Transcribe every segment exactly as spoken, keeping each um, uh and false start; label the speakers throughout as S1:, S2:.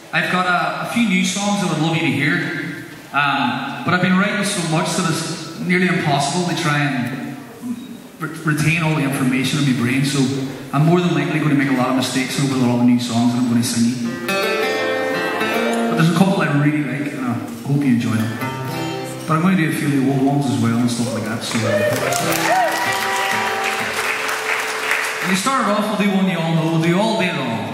S1: I've got a, a few new songs I would love you to hear, um, but I've been writing so much that it's nearly impossible to try and re retain all the information in my brain, so I'm more than likely going to make a lot of mistakes over all the new songs that I'm going to sing. But there's a couple I really like, and I hope you enjoy them. But I'm going to do a few of the old ones as well and stuff like that. So, uh, when we started off, we'll do one you all know, we'll do All Day Long.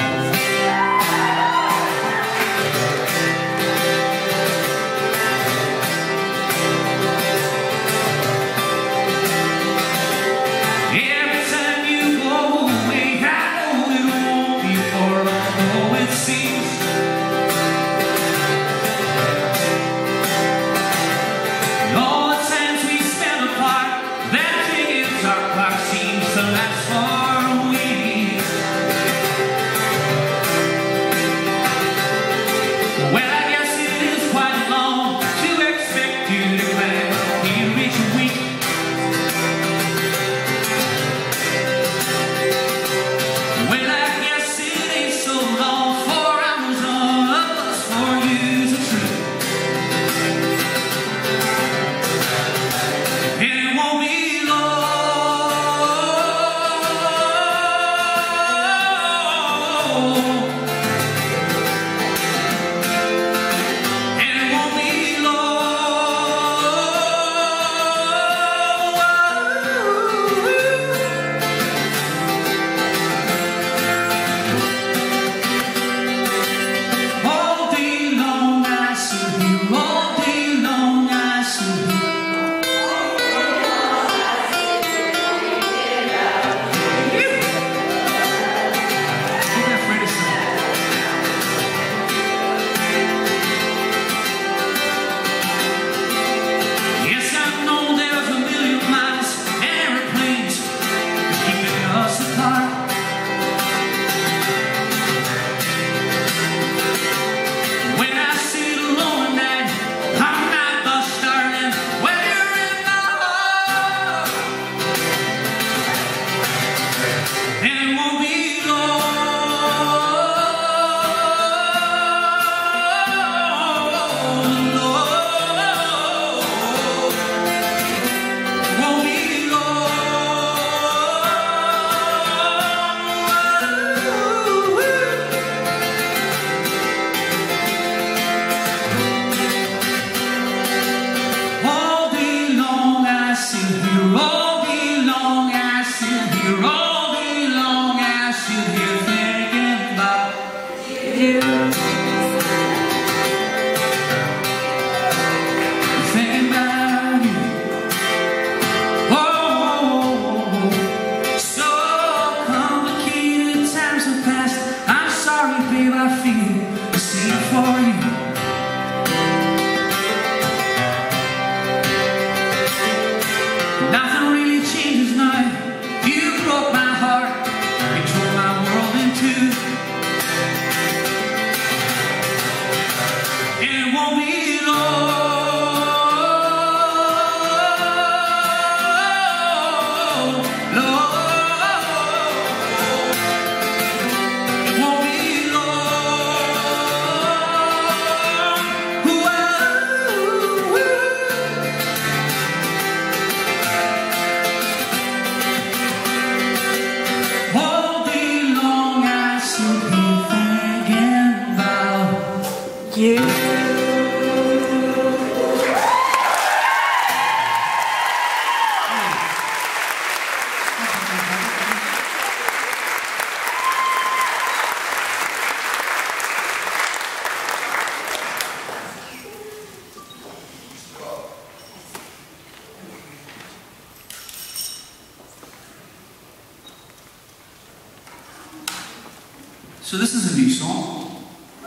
S1: So this is a new song.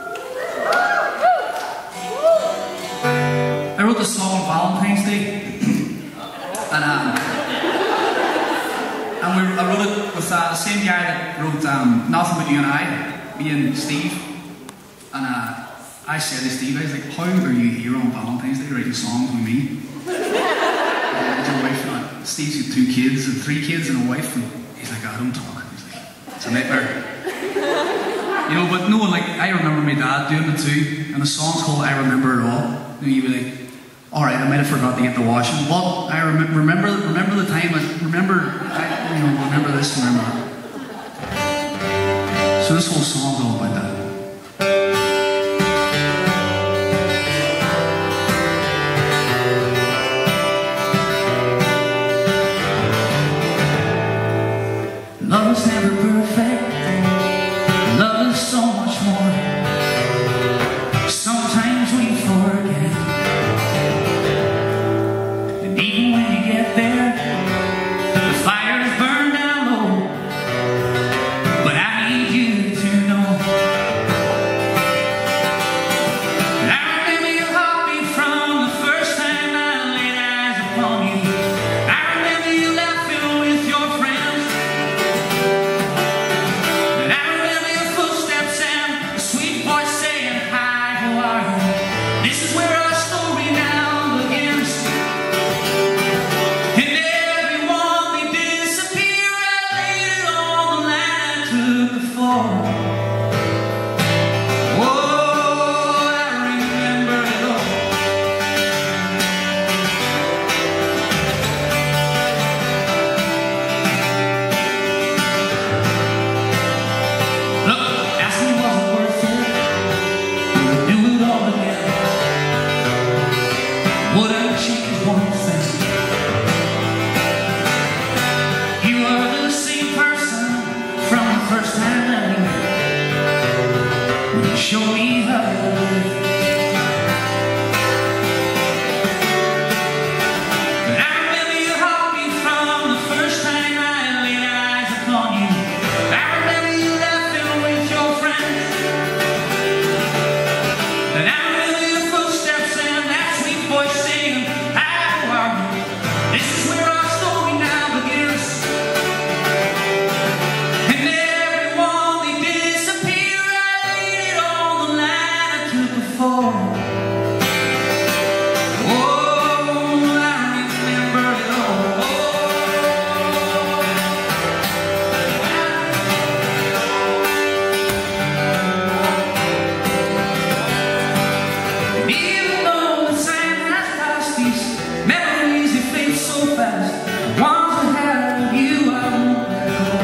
S1: I wrote this song on Valentine's Day, and um, and we, I wrote it with uh, the same guy that wrote um, Nothing But You and I, me and Steve. And uh, I said to Steve, I was like, "How are you here on Valentine's Day writing songs with me?" And your wife, and Steve's got two kids and three kids and a wife, and he's like, "I don't talk." He's like, "It's a nightmare." You know, but no, like, I remember my dad doing it too, and the song's called I Remember It All. You know, you'd be like, alright, I might have forgot to get the washing. Well, I rem remember remember the time, I remember, I, you know, remember this, remember that. So this whole song's all about that. Love is never perfect. Love is so much more. Sometimes we forget. And even when you get there, the fire is burned down low. But I need you to know that I remember your heartbeat from the first time I laid eyes upon you. I remember you laughing with your friends. And I remember your footsteps and the sweet voice saying, hi, how are you? This is where our story now begins. And everyone, they disappear. I laid it on the line, took the fall. Oh, I remember it all. Look, ask me was it worth it? Would I do it all again? Would I change one thing? You were the same person from the first time I knew you. You showed me how to live. But I remember your heartbeat from the first time I laid eyes upon you. I remember you laughing with your friends. And I remember your footsteps and that sweet voice saying, how are you? This is where our story now begins. And everyone, they disappear. I laid it on the line, I took the fall. Oh, I remember it all. And even though the time has passed, these memories, they fade so fast. The ones I had with you, I won't let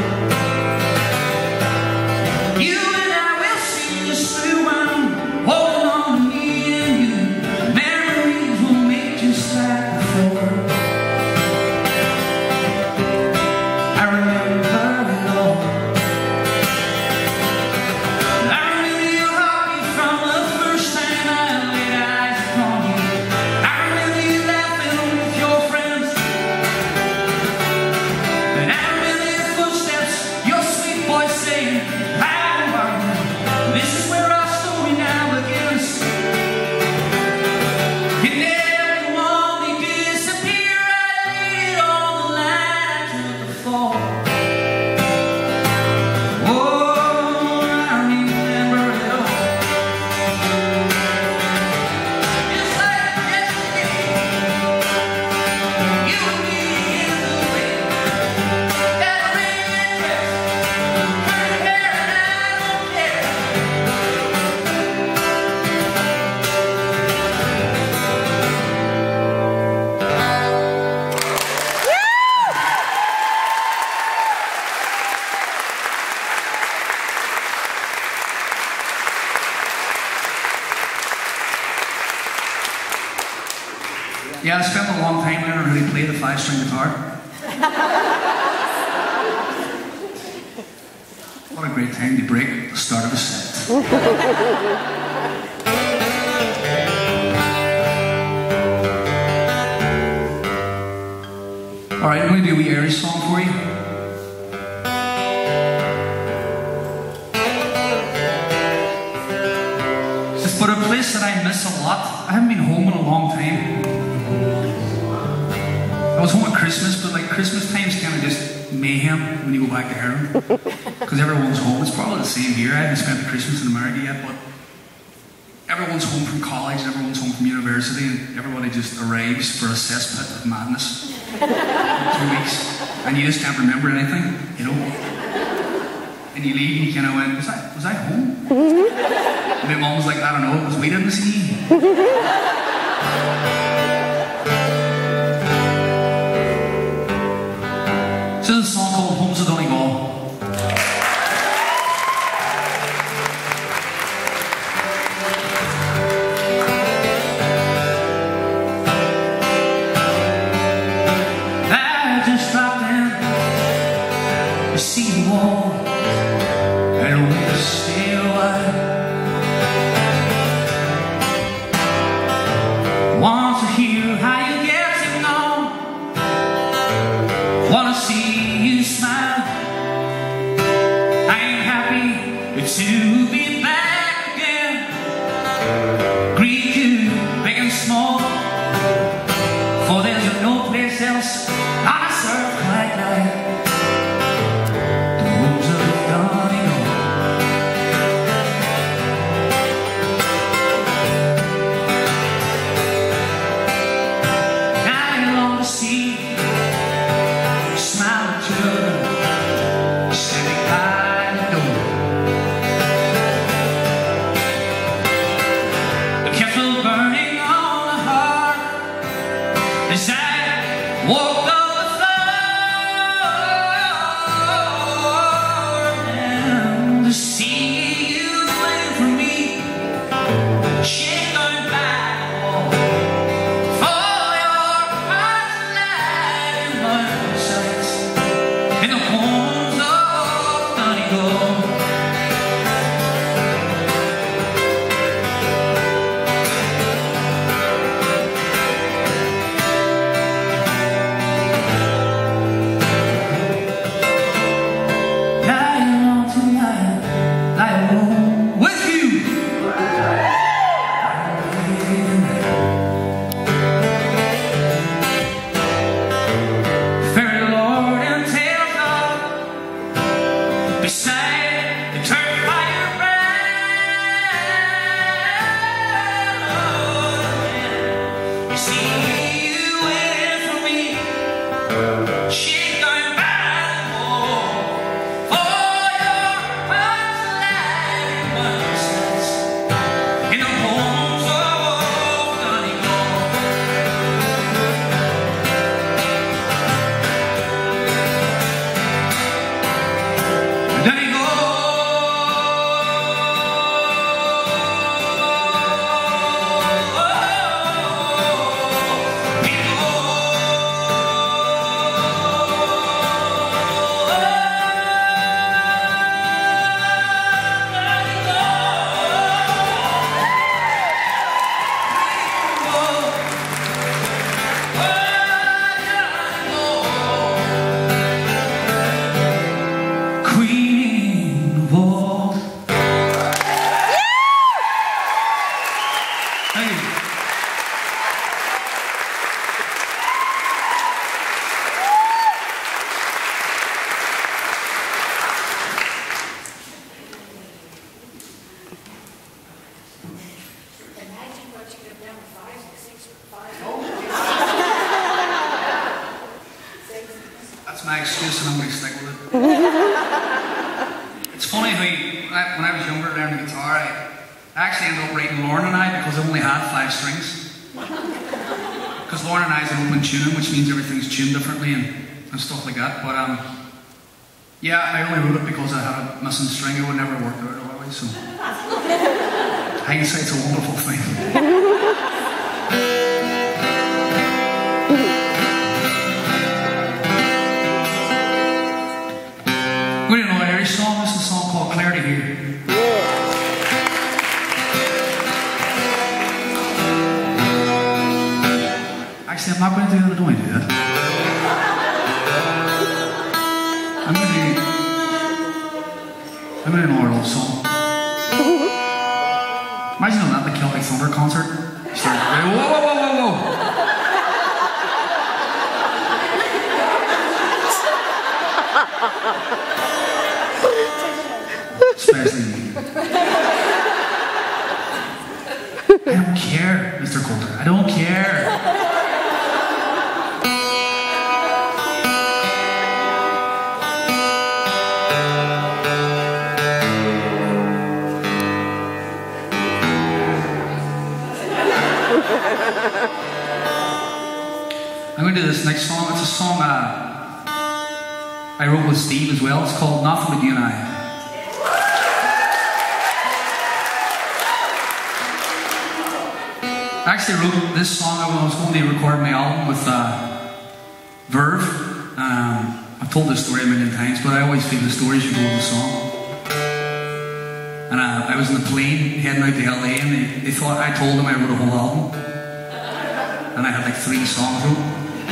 S1: go. You and I will see this through. I'm holding on to me and you. The memories will make just like before. I remember it all. I remember your heartbeat from the first time I laid eyes upon you. I remember you laughing with your friends. And I remember your footsteps, your sweet voice saying, how are you? This is where our story now begins. And everyone, they disappear. I laid it on the line, I took the fall. Oh, I remember it all. Just like yesterday, you and me in the rain. That red dress, her hair, and I don't care. Yeah, I spent a long time learning how to play the five-string guitar. What a great time to break the start of a set. Alright, I'm going to do a wee Irish song for you. It's but a place that I miss a lot. I haven't been home in a long time. I was home at Christmas, but like Christmas time's kind of just mayhem when you go back to Ireland. Because everyone's home. It's probably the same here. I haven't spent the Christmas in America yet, but everyone's home from college, and everyone's home from university, and everybody just arrives for a cesspit of madness. Two weeks. And you just can't remember anything, you know? And you leave and you kind of went, was I, was I home? And my mum was like, I don't know, it was we didn't see. So there's a song called Homes of Donegal. I just dropped in to see the wall and we stay a while. Want to hear how you getting on, wanna see you smile. I ain't happy to be back again. Greet you big and small, for there's no place else I serve quite like the homes of Donegal. I long to see you smile at each other, standing by the door. The kettle burning on the hearth as I walk up the floor, and to see you wait for me, shake going back for your heart's light in my sights in the homes of Donegal. Lying on tonight, lie alone with you. Fairy lord and tales of beside the turf fire brand. You see you waiting for me, she's going back home for your heart's light in my sights in the homes of Donegal. Donegal. Queen of all. Thank you.
S2: Imagine what you could have done with five, six, five.
S1: That's my excuse and I'm going to stick with it. It's funny how when I, when I was younger learning the guitar, I, I actually ended up writing Lauren and I because I only had five strings. Because Lauren and I is an open tuning, which means everything's tuned differently and, and stuff like that. But um, yeah, I only wrote it because I had a missing string. It would never work out otherwise. So hindsight's a wonderful thing. We didn't know an Irish song. This is a song called Clarity here. Actually, I'm not going to do that. I don't want to do that. I'm going to do. I'm going to do an old song. Imagine doing that at the Celtic Thunder concert. You start, whoa, whoa, whoa, whoa, whoa. Especially me. I don't care, Mister Coulter. I don't care. I'm going to do this next song. It's a song uh, I wrote with Steve as well. It's called Nothing But You and I. I actually wrote this song when I was going to record my album with uh, Verve. Um, I've told this story a million times, but I always feel the story should go with the song. And uh, I was in the plane heading out to L A, and they, they thought I told them I wrote a whole album. And I had like three songs wrote.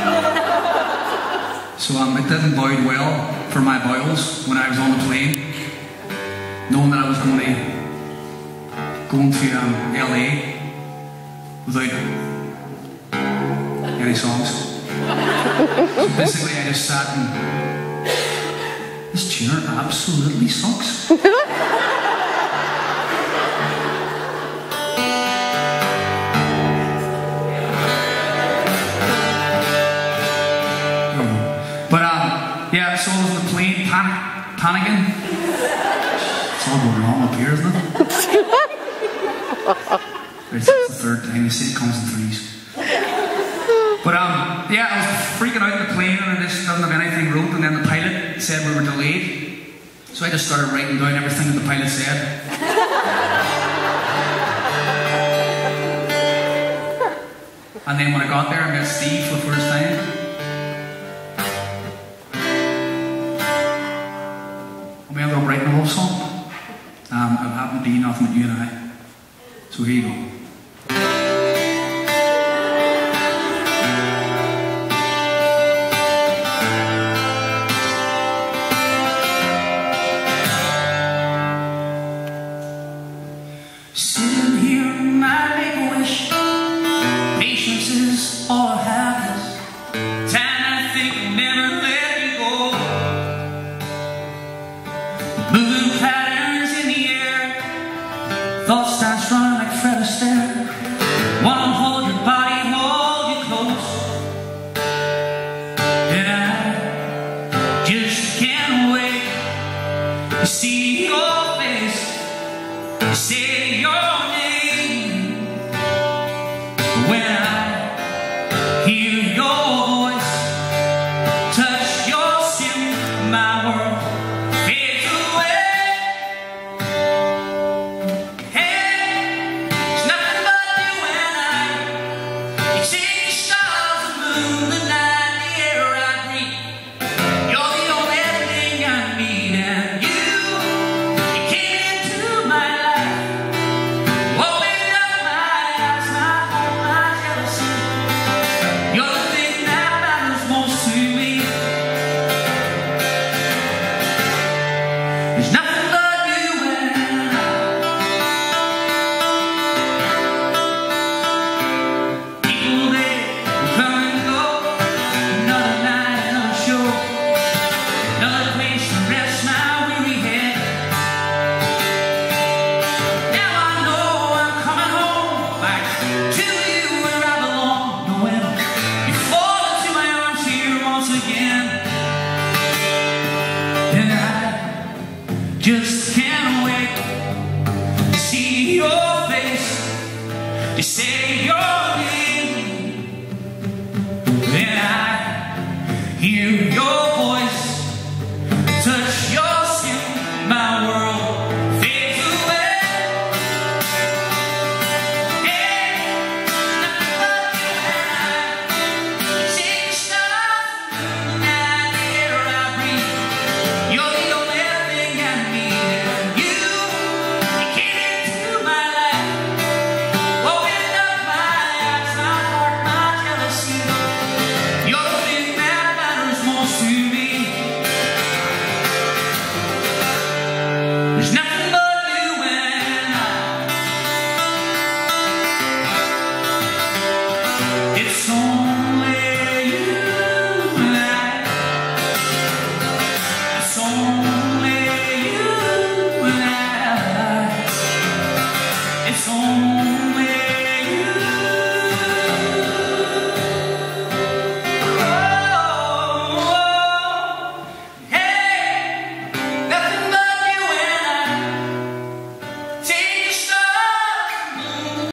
S1: So um, it didn't bode well for my bowels when I was on the plane, knowing that I was going to going to um, L A without any songs. So basically, I just sat and this tuner absolutely sucks. Yeah, so I was on the plane, panic, panicking. It's all going wrong up here, isn't it? It's the third time, you see it comes in threes. But um, yeah, I was freaking out in the plane and I just didn't have anything wrote, and then the pilot said we were delayed. So I just started writing down everything that the pilot said. And then when I got there, I met Steve for the first time. We ended up writing a whole song. Um, it happened to be Nothing But You and I. So here you go. Sitting here in my make-a-wish, patience is all I have. Time I think will never let me go. Moving patterns in the air, thoughts starts running like Fred Astaire. Wanna hold your body, hold you close, and I just can't wait to see your face, to say your name. When I hear your voice, touch your skin, my world fades away. Hey, it's nothing but you and I. You take the stars, the moon, the night, the air I breathe. You're the only thing I need, and you, you came into my life, opened up my eyes, my heart, my jealousy. You're the thing that matters most to me. There's nothing but you and I. People, they will come and go. Another night, another show, another place to rest my weary head. Now I know I'm coming home, back to you where I belong, knowing you fall into my arms here once again. And I just can't wait to see your face, to say your name. Then I hear your voice, touch your skin, my world fades away. Hey, nothing but you and I. You take the stars, the moon, the night, the air I breathe. You're the only thing I need, and you, you came into my life, opened up my eyes, my heart, my jealousy. You're the thing that matters most to me. There's nothing but you and I. It's on